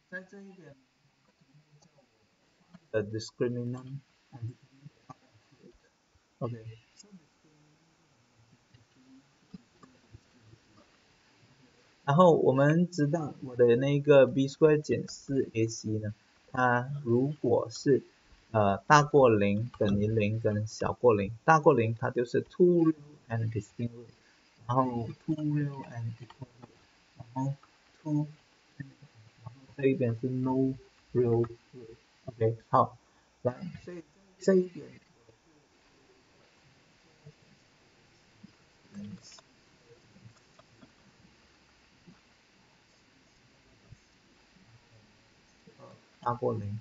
在这一点的 discriminant OK， 然后我们知道我的那个 b square 减4ac 呢，它如果是大过0等于0跟小过0，大过0它就是 too real and distinct root， 然后 too real and equal root， 然后 too， 然后这一边是 no real root。OK， 好，来，所以这一点大过0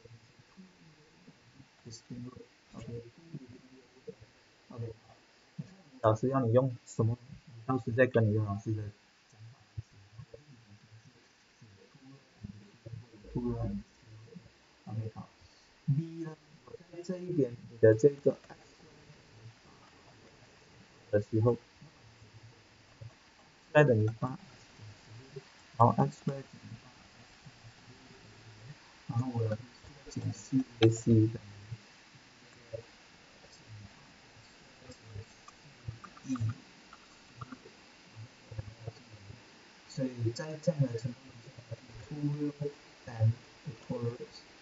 distinct root。OK， OK， 老师要你用什么？你到时再跟你的老师的讲法。突然 OK 好 B 呢，我在这一边你的这个 x 的时候再等于8，然后 x 2减8，然后我的减 4ac 等于1，所以在这样的情况下 ，2 and equal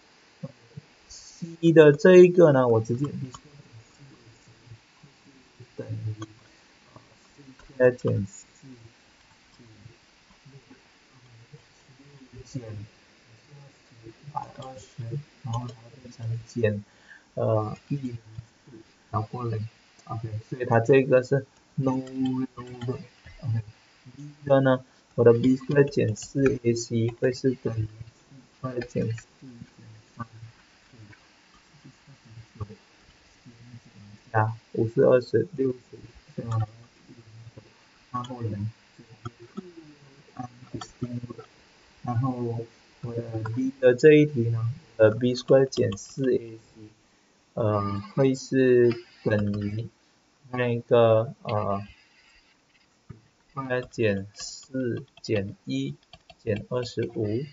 c 的这一个呢，我直接 b 等于4减4减120，然后它变成减1小过0 ，OK， 所以它这个是 no real root。OK， B 的呢，我的 b square 减 4ac 会是等于4减4减3加50 20 60，然后0，然后我的 B 的这一题呢，b square 减 4ac 会是等于那个2减4减1减25，100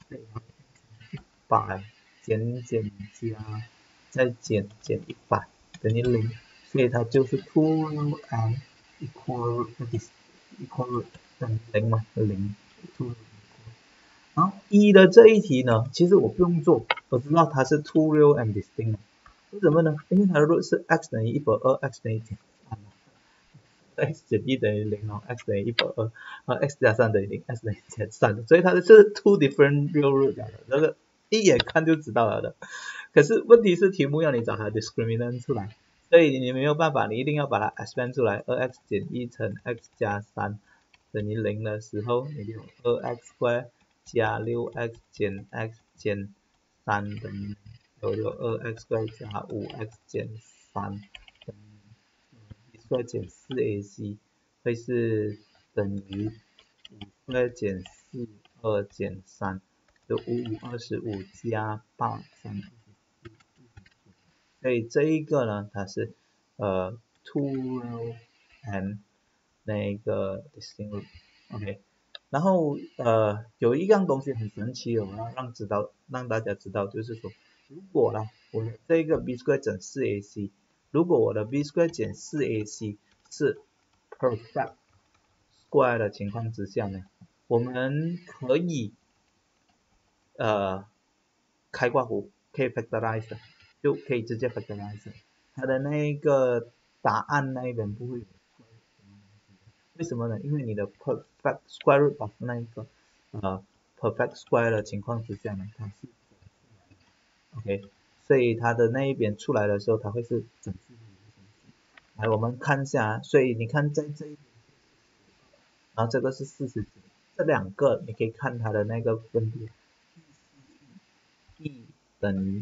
减加再减100等于0，所以它就是 2 and equal root 等于0嘛，0 2。然后1的这一题呢，其实我不用做，我知道它是 too real and distinct。为什么呢？因为它的 root 是 x 等于120 x 等于减3 x 减1等于0，然后 x 等于120，x 加3等于0 ，x 等于减3，所以它是 two different real root 的，这个一眼看就知道了的。可是问题是题目要你找它 discriminant 出来，所以你没有办法，你一定要把它 expand 出来。2x 减1乘 x 加3等于0的时候，你就 2x square 加 6x 减 x 减3等于0，有 2x square 加 5x 减3等于1 square 减 4ac 会是等于5 square 减4 2减3，就55 25加8 3，所以这一个呢，它是two real and 那个 distinct root。OK， 然后有一样东西很神奇的，我要让大家知道，就是说，如果呢我的这个 b square 减 4ac， 如果我的 b square 减 4ac 是 perfect square 的情况之下呢，我们可以开括弧，可以 factorize 的，就可以直接 factorize。它的那个答案那一边不会有，为什么呢？因为你的 perfect square root of 那一个perfect square 的情况之下呢，它是 OK， 所以它的那一边出来的时候，它会是整数。来，我们看一下，所以你看在这一边，然后这个是49，这两个你可以看它的那个分别 ，e 等于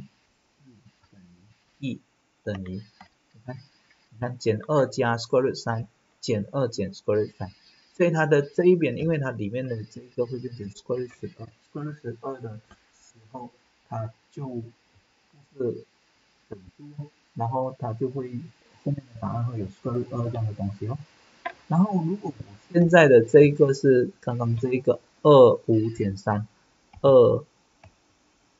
e 等于，你看减2加 square root 3减2减 square root 3，所以它的这一边，因为它里面的这个会变成 square root 12，square root 12的时候，它就是整数，然后它就会后面的答案会有 square root 2这样的东西哦。然后如果我现在的这一个是刚刚这一个25减3，25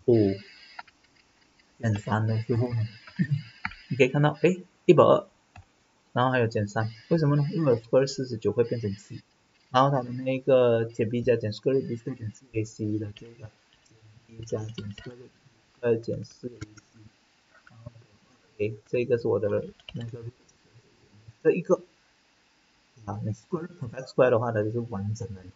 5减3的时候呢，你可以看到，哎，120，然后还有减3，为什么呢？因为 square root 49会变成 c， 然后它的那个减 b 加减 square root b 减 4ac 的这个减 b 加减 square root 减 4ac， 然后得 2a， 这个是我的那个这一个啊，你 square perfect square 的话呢，就是完整的。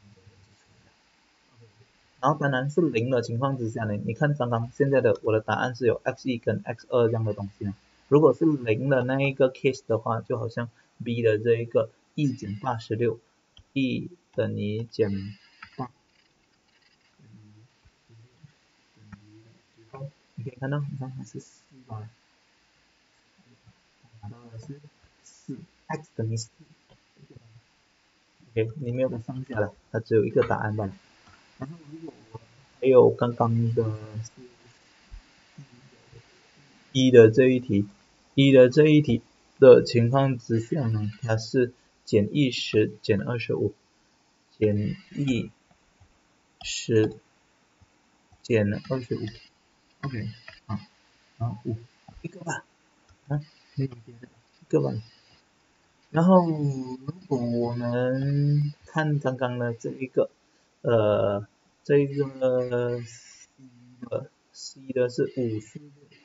然后当然是0的情况之下呢，你看刚刚现在的我的答案是有 x1 跟 x2这样的东西呢。如果是0的那一个 case 的话，就好像 b 的这一个1减86， 1等于减8，你可以看到，你看它是4吧，拿到的是4，x 等于4。OK， 你没有上下了，它只有一个答案罢了。然后如果还有刚刚的是一的这一题的情况之下呢，它是减10减25，减10减25 ，OK， 好，然后5一个吧，啊，没有别的，一个吧。然后如果我们看刚刚的这一个，这个 C 的是54，5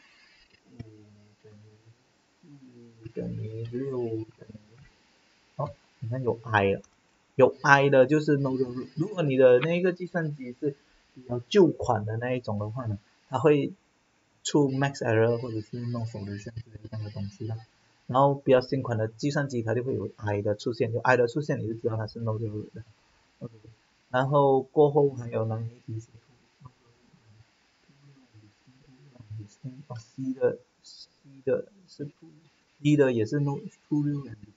等于6等于，哦，你看有 I 了，有 I 的就是 no root。如果你的那个计算机是比较旧款的那一种的话呢，它会出 max error 或者是 no solution 这样的东西啦。然后比较新款的计算机它就会有 I 的出现，有 I 的出现你就知道它是 no root 的。OK， 然后过后还有哪一题是 C 的是 D 的也是 no true real and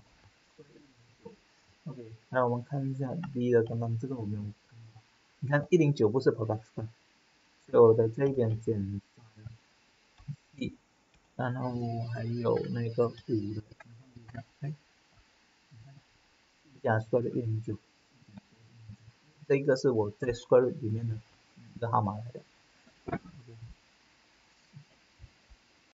OK， 来我们看一下 D 的，刚刚这个我没有看到，你看109不是 perfect square， 所以我的这一边减3，然后还有那个5的，哎，加 square root 109，这个是我在 square root 里面的一个号码来的。